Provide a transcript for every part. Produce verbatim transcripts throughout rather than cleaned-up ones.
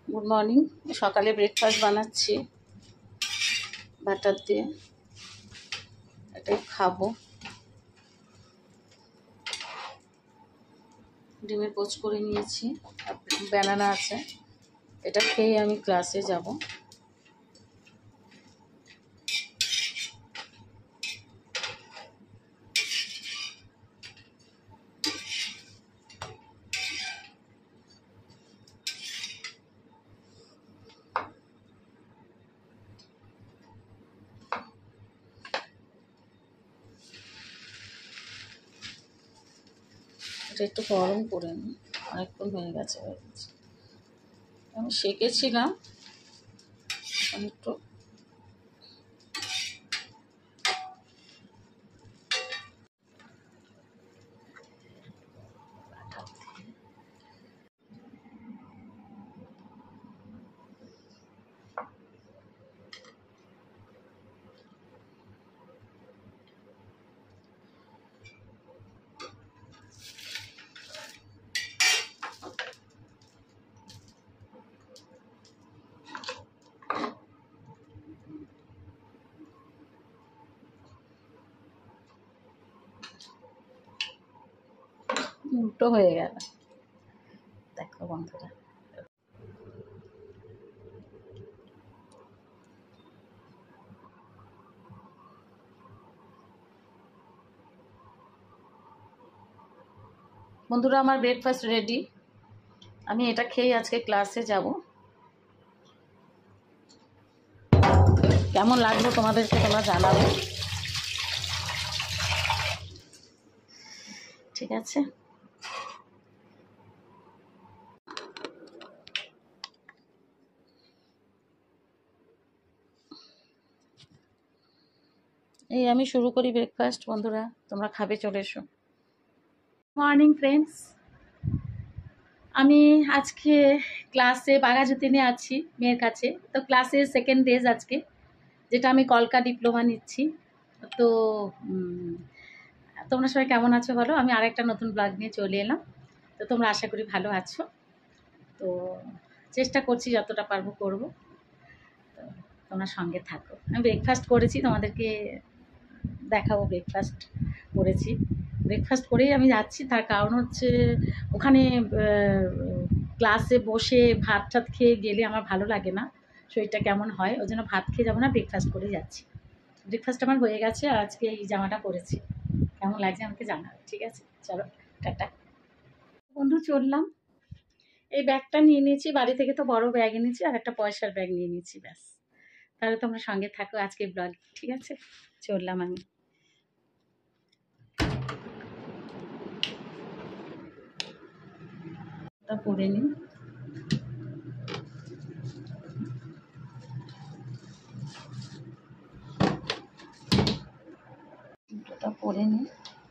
Good morning. সকালে breakfast বানাচ্ছি butter দিয়ে, এটাই খাবো। ডিমের পোচ করে নিয়েছি, ব্যানানা আছে, এটা খেয়ে আমি ক্লাসে যাব। এটা একটু গরম করে নিই, অনেকক্ষণ হয়ে গেছে আমি সেঁকেছিলাম একটু। উল্টো হয়ে গেল, দেখো বন্ধুরা। বন্ধুরা আমার ব্রেকফাস্ট রেডি, আমি এটা খেয়ে আজকে ক্লাসে যাব। কেমন লাগলো তোমাদেরকে তোমরা জানাবে, ঠিক আছে? এই আমি শুরু করি ব্রেকফাস্ট। বন্ধুরা তোমরা খাবে, চলে এসো। মর্নিং ফ্রেন্ডস, আমি আজকে ক্লাসে বাঘাযতীনে আছি মেয়ের কাছে। তো ক্লাসে সেকেন্ড ডেজ আজকে, যেটা আমি কলকা ডিপ্লোমা নিচ্ছি। তো তোমরা সবাই কেমন আছো বলো? আমি আরেকটা নতুন ব্লগ নিয়ে চলে এলাম। তো তোমরা আশা করি ভালো আছো। তো চেষ্টা করছি যতটা পারবো করব, তো তোমরা সঙ্গে থাকো। আমি ব্রেকফাস্ট করেছি, তোমাদেরকে দেখাবো ব্রেকফাস্ট করেছি। ব্রেকফাস্ট করেই আমি যাচ্ছি, তার কারণ হচ্ছে ওখানে ক্লাসে বসে ভাত টাত খেয়ে গেলে আমার ভালো লাগে না, শরীরটা কেমন হয়। ওই জন্য ভাত খেয়ে যাবো না, ব্রেকফাস্ট করেই যাচ্ছি। ব্রেকফাস্ট আমার হয়ে গেছে, আর আজকে এই জামাটা পরেছি। কেমন লাগছে আমাকে জানাবে, ঠিক আছে? চলো টাটা। বন্ধু চললাম, এই ব্যাগটা নিয়ে নিয়েছি বাড়ি থেকে, তো বড় ব্যাগ এনেছি, আর একটা পয়সার ব্যাগ নিয়ে নিয়েছি, ব্যাস। তাহলে তোমরা সঙ্গে থাকো আজকে ব্লগ, ঠিক আছে? চললাম আমি। ওটা পরে নিই, ওটা পরে নিই।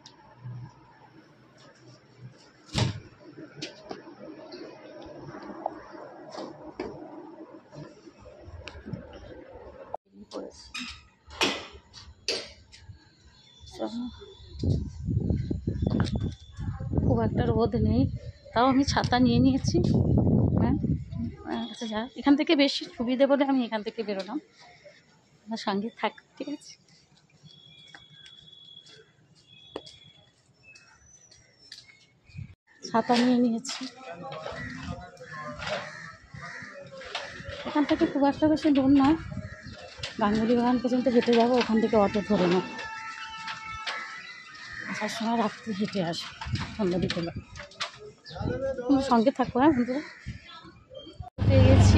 খুব একটা রোদ নেই, তাও আমি ছাতা নিয়ে নিয়েছি। হ্যাঁ আচ্ছা, যা এখান থেকে বেশি সুবিধে বলে আমি এখান থেকে বেরোলাম। আমার সঙ্গে থাক, ঠিক আছে? ছাতা নিয়ে নিয়েছি। এখান থেকে খুব একটা বেশি দূর নয়, গাঙ্গুলি বাগান পর্যন্ত হেঁটে যাবো, ওখান থেকে অটো ধরে নাও। আসার সময় রাত্রে হেঁটে আসো সন্ধ্যাদিকে। তোমার সঙ্গে থাকবো, হ্যাঁ বন্ধুরা। পেয়ে গেছি,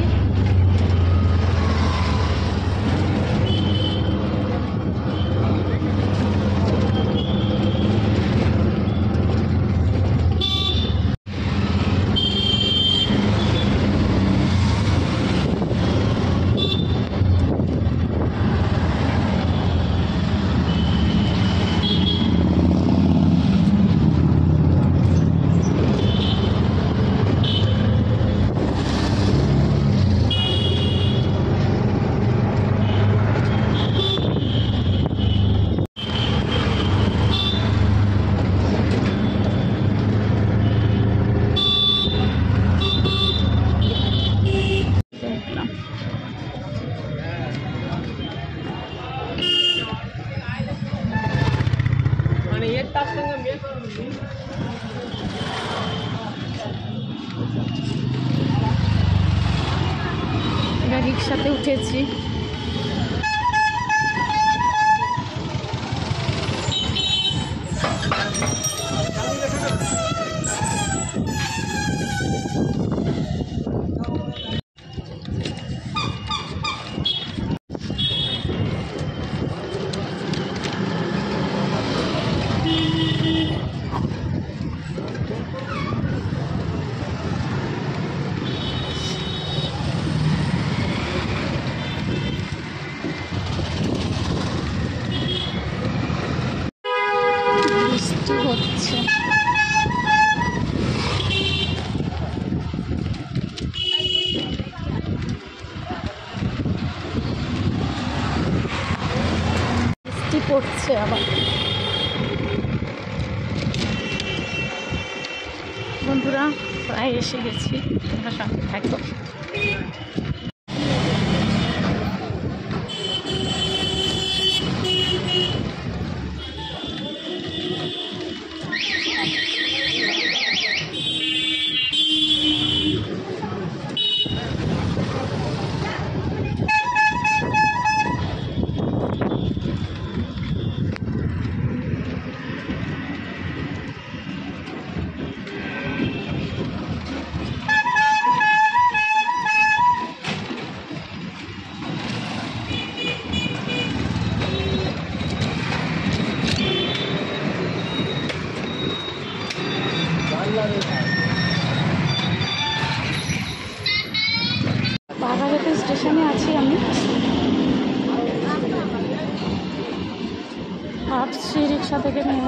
রিক্সাতে উঠেছি। বৃষ্টি হচ্ছে। বৃষ্টি পড়ছে আবার। বন্ধুরা প্রায় এসে গেছি, তোমরা সঙ্গে থাকো। বাঘাঘাট স্টেশনে আছি আমি, হাঁটছি রিক্সা থেকে নেমে।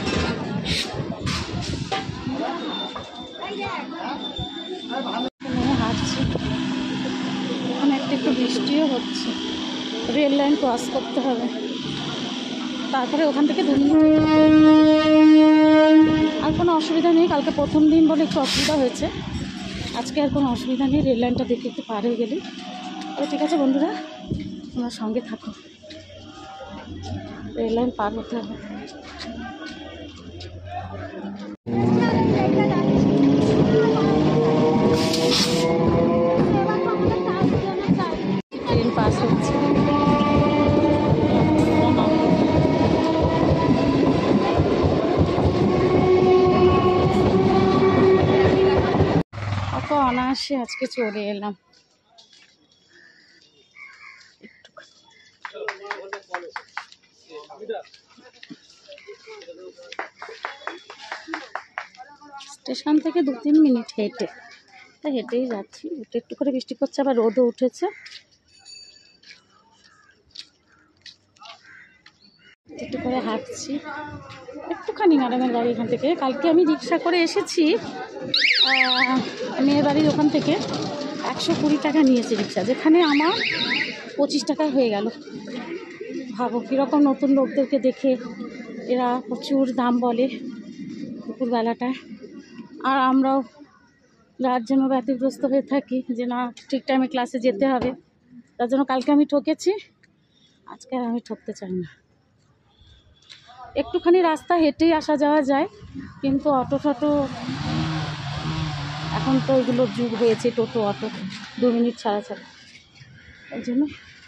নেমে হাঁটছি, ওখানে একটু একটু বৃষ্টিও হচ্ছে। রেল লাইন ক্রস করতে হবে, তারপরে ওখান থেকে দু মিনিট। আর কোনো অসুবিধা নেই, কালকে প্রথম দিন বলে একটু অসুবিধা হয়েছে, আজকে আর কোনো অসুবিধা নেই। রেল লাইনটা দেখে একটু পার হয়ে গেলি। তবে ঠিক আছে বন্ধুরা, তোমার সঙ্গে থাকো। রেল লাইন পার হতে হবে। ট্রেন পাস হচ্ছে। অত অনায়াসে আজকে চলে এলাম। স্টেশন থেকে দু তিন মিনিট হেঁটে, তা হেঁটেই যাচ্ছি। একটু একটু করে বৃষ্টি পড়ছে, আবার রোদও উঠেছে। একটু করে হাঁটছি একটুখানি ম্যাডামের বাড়ি এখান থেকে। কালকে আমি রিক্সা করে এসেছি মেয়ের বাড়ির ওখান থেকে, একশো কুড়ি টাকা নিয়েছে রিক্সা, যেখানে আমার পঁচিশ টাকা হয়ে গেল। ভাবো কীরকম নতুন লোকদেরকে দেখে এরা প্রচুর দাম বলে দুপুরবেলাটায়। আর আমরাও যার জন্য ব্যতিগ্রস্ত হয়ে থাকি যে না ঠিক টাইমে ক্লাসে যেতে হবে, তার জন্য কালকে আমি ঠকেছি, আজকে আর আমি ঠকতে চাই না। একটুখানি রাস্তা হেঁটেই আসা যাওয়া যায়, কিন্তু অটো টটো এখন তো ওইগুলোর যুগ হয়েছে, টোটো অটো দু মিনিট ছাড়া ছাড়া। ওই জন্য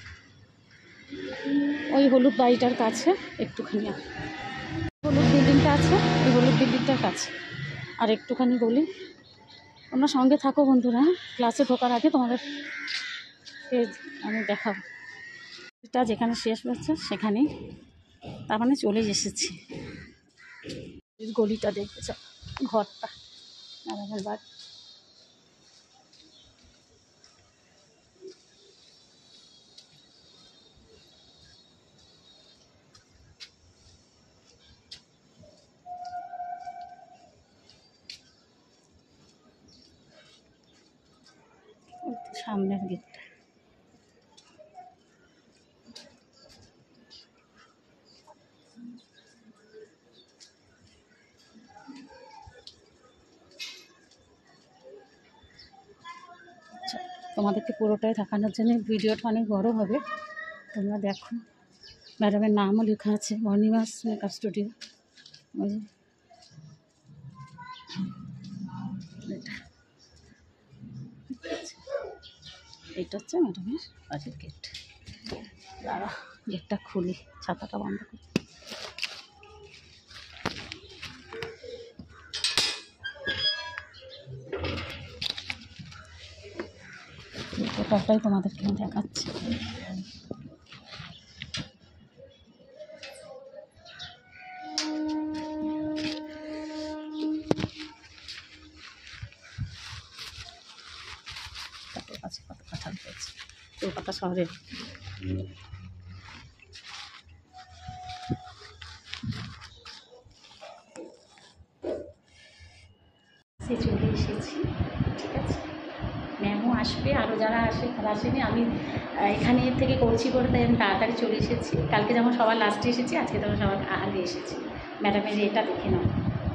ওই হলুদ বাড়িটার কাছে একটুখানি, হলুদ বিল্ডিংটা আছে, ওই হলুদ বিল্ডিংটার কাছে আর একটুখানি গলি। তোমরা সঙ্গে থাকো বন্ধুরা, ক্লাসে ঢোকার আগে তোমাদের আমি দেখাবো। এটা যেখানে শেষ হচ্ছে সেখানেই, তার মানে চলে এসেছি। গলিটা দেখতে চাও, ঘরটা আমার বাড়ি। সামনের গেটটা। তোমাদেরকে পুরোটাই দেখানোর জন্য ভিডিওটা অনেক বড় হবে, তোমরা দেখো। ম্যাডামের নামও লেখা আছে, অনিমাস মেকআপ স্টুডিও। ওই এইটা হচ্ছে ম্যাডামের বাড়ির গেট। দাঁড়া গেটটা খুলি, ছাতাটা বন্ধ করি। ওটাটাই তোমাদেরকে দেখাচ্ছি। কাছে কত কাঁঠাল পেয়েছে কলকাতা শহরে। সে চলে এসেছি, ঠিক আছে। ম্যামও আসবে, আরও যারা আসে তারা আসেনি। আমি এখানে থেকে করছি করে তাই আমি তাড়াতাড়ি চলে এসেছি। কালকে যেমন সবার লাস্টে এসেছি, আজকে তেমন সবার আগে এসেছি। ম্যাডামের এটা দেখে নাও।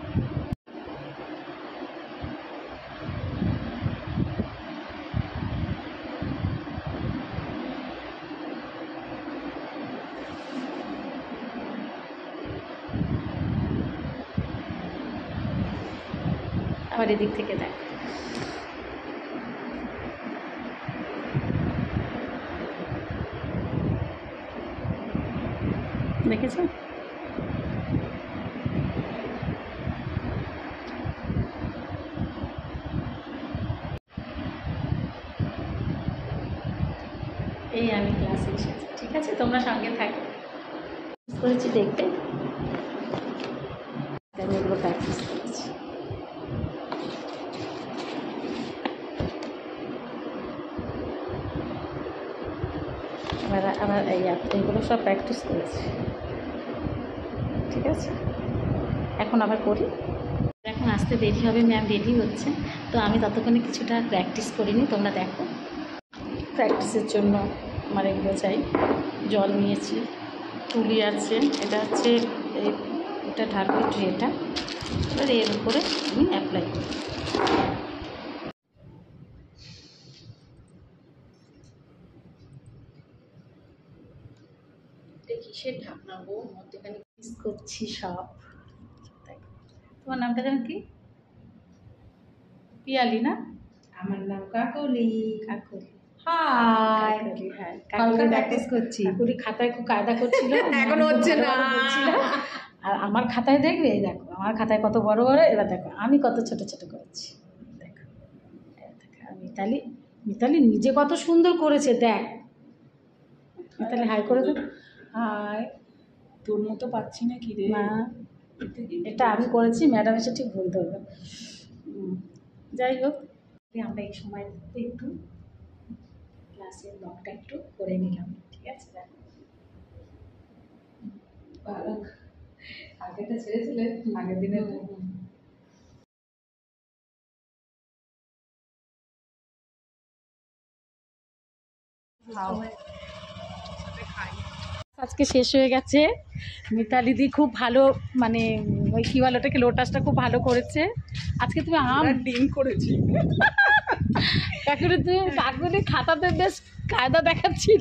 আবার এদিক থেকে দেখ, দেখেছো? এই আমি ক্লাসে এসেছি, ঠিক আছে। তোমরা সঙ্গে থাকো, করেছি দেখবে। আমি এগুলো প্র্যাকটিস করেছি। আবার আবার এই এগুলো সব প্র্যাকটিস করেছি, ঠিক আছে। এখন আবার করি। এখন আসতে দেরি হবে, ম্যাম রেডি হচ্ছে, তো আমি ততক্ষণে কিছুটা প্র্যাকটিস করিনি। তোমরা দেখো, প্র্যাকটিসের জন্য আমার এগুলো চাই। জল নিয়েছি, তুলি আছে, এটা হচ্ছে এটা ঢালবো ট্রেটা, এবার এর উপরে আমি অ্যাপ্লাই করি। কিসের ঢাকনা গো, মধ্যেখানে মিস করছি সব। তোমার নামটা যেন কি? পিয়ালি না? আমার নাম কাকলি। কাকলি, হাই। হ্যাঁ, কালকে প্র্যাকটিস করছি। কাকুরি খাতায় খুব কায়দা করছিল, এখন হচ্ছে না। আর আমার খাতায় দেখবে, এই দেখো আমার খাতায় কত বড় বড়, এবার দেখো আমি কত ছোট ছোট করেছি। দেখো আর মিতালি, মিতালি নিজে কত সুন্দর করেছে, দেখ। মিতালি হাই করে দে। হাই। তোর মতো পাচ্ছি না কি রে? না, এটা আমি করেছি, ম্যাডাম এসে ঠিক ভুল ধরবে। যাই হোক, আমরা এই সময় একটু ক্লাসের ব্লগটা একটু করে নিলাম, ঠিক আছে। আগেটা ছেড়েছিলেন আগের দিনে। আজকে শেষ হয়ে গেছে। মিতালি দি খুব ভালো, মানে ওই কী বলে ওটাকে, লোটাসটা খুব ভালো করেছে। আজকে তুমি আম ডিম করেছি। কাকুরে তুমি কাকুরে খাতাতে বেশ কায়দা দেখাচ্ছিল,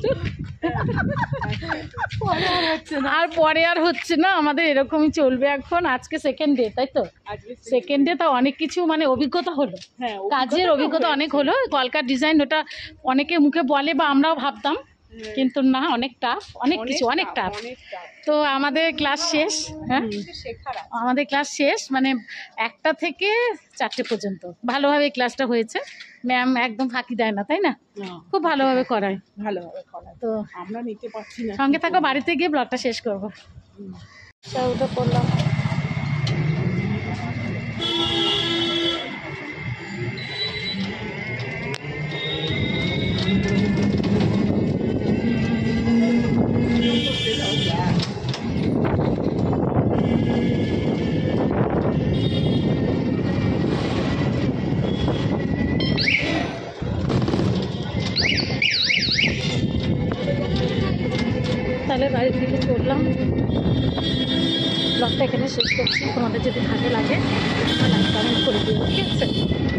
আর পরে আর হচ্ছে না। আমাদের এরকমই চলবে এখন। আজকে সেকেন্ড ডে, তাই তো? সেকেন্ড ডে তা অনেক কিছু মানে অভিজ্ঞতা হলো, কাজের অভিজ্ঞতা অনেক হলো। কলকার ডিজাইন ওটা অনেকে মুখে বলে বা আমরাও ভাবতাম, কিন্তু না, অনেক টাফ, অনেক কিছু অনেক টাফ। তো আমাদের ক্লাস শেষ, হ্যাঁ আমাদের ক্লাস শেষ, মানে একটা থেকে চারটে পর্যন্ত ভালোভাবে ক্লাসটা হয়েছে। ম্যাম একদম ফাঁকি দেয় না, তাই না? খুব ভালোভাবে করায়, ভালোভাবে করায়। তো আমরা নিতে পারছি না। সঙ্গে থাকো, বাড়িতে গিয়ে ব্লগটা শেষ করবো। ওটা করলাম। তাহলে বাড়ির দিকে চললাম, ব্লগটা এখানে শেষ করছি। তোমাদের যদি ভালো লাগে লাইক কমেন্ট করে দিও, ঠিক আছে।